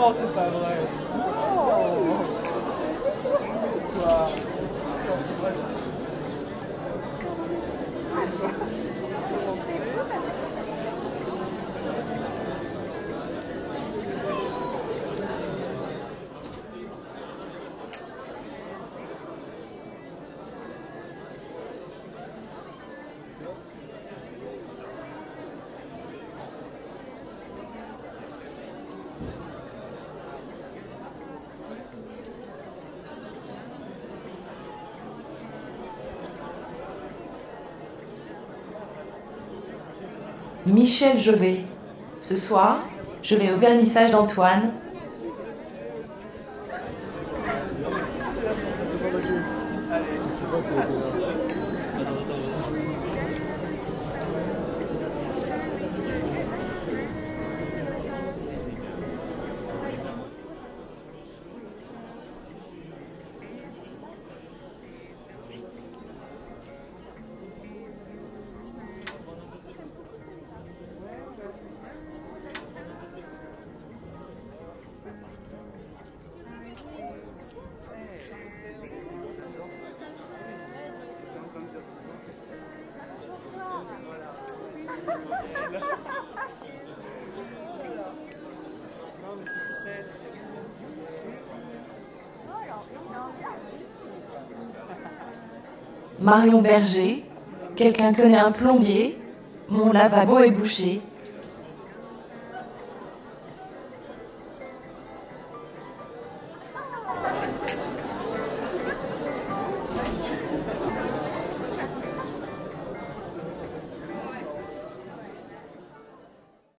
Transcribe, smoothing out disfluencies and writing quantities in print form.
Non, c'est pas vrai. Oh. Quoi? Michel Jovet. Ce soir, je vais au vernissage d'Antoine. Marion Berger. Quelqu'un connaît un plombier? Mon lavabo est bouché.